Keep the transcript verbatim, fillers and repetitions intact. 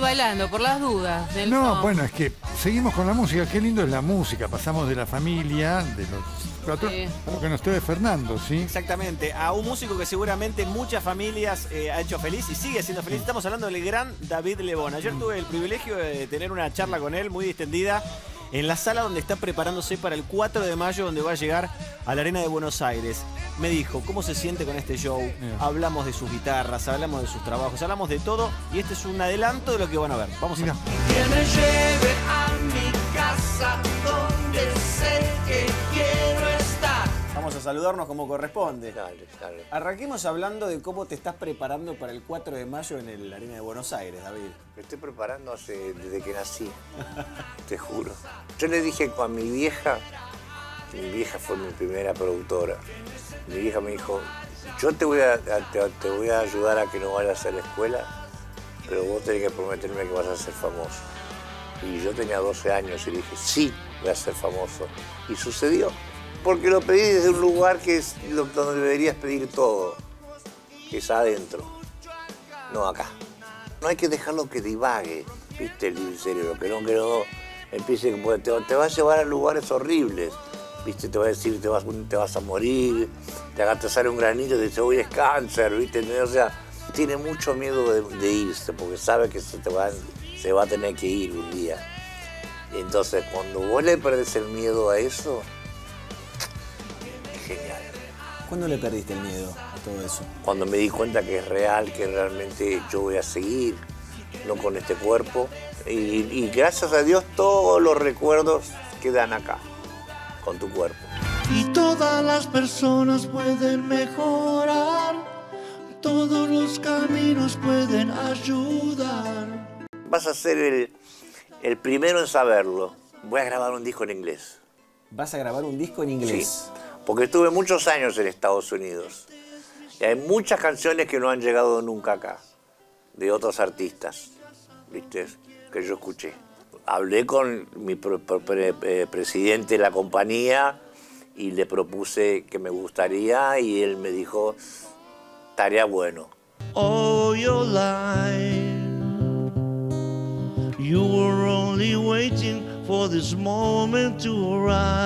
bailando, por las dudas. Del No, no. bueno, es que seguimos con la música. Qué lindo es la música. Pasamos de la familia, de los cuatro, Sí. a lo que nos trae Fernando, ¿sí? Exactamente, a un músico que seguramente muchas familias eh, ha hecho feliz y sigue siendo feliz. Estamos hablando del gran David Lebón. Ayer tuve el privilegio de tener una charla con él muy distendida en la sala donde está preparándose para el cuatro de mayo, donde va a llegar a la Arena de Buenos Aires. Me dijo cómo se siente con este show. Bien. Hablamos de sus guitarras, hablamos de sus trabajos, hablamos de todo y este es un adelanto de lo que van a ver. Vamos a ver. Mira. Que me lleve a mi casa donde sé que quiero estar. Vamos a saludarnos como corresponde. Dale, dale. Arranquemos hablando de cómo te estás preparando para el cuatro de mayo en el Arena de Buenos Aires, David. Me estoy preparando hace, desde que nací, te juro. Yo le dije a mi vieja, mi vieja fue mi primera productora, mi vieja me dijo, yo te voy a, te, te voy a ayudar a que no vayas a la escuela, pero vos tenés que prometerme que vas a ser famoso. Y yo tenía doce años y le dije, sí, voy a ser famoso. Y sucedió. Porque lo pedí desde un lugar que es lo, donde deberías pedir todo, que es adentro, no acá. No hay que dejarlo que divague, viste, el cerebro, que no, que no empiece, te, te va a llevar a lugares horribles, viste, te va a decir, te vas, te vas a morir, te, te sale un granito y te dice, hoy es cáncer, viste, o sea, tiene mucho miedo de, de irse, porque sabe que se, te va, se va a tener que ir un día. Y entonces, cuando vos le perdés el miedo a eso, genial. ¿Cuándo le perdiste el miedo a todo eso? Cuando me di cuenta que es real, que realmente yo voy a seguir, no con este cuerpo. Y, y gracias a Dios todos los recuerdos quedan acá, con tu cuerpo. Y todas las personas pueden mejorar, todos los caminos pueden ayudar. Vas a ser el, el primero en saberlo. Voy a grabar un disco en inglés. ¿Vas a grabar un disco en inglés? Sí. Porque estuve muchos años en Estados Unidos y hay muchas canciones que no han llegado nunca acá, de otros artistas, ¿viste? Que yo escuché. Hablé con mi pre pre pre presidente de la compañía y le propuse que me gustaría y él me dijo, estaría bueno. All your life, you were only waiting for this moment to arrive.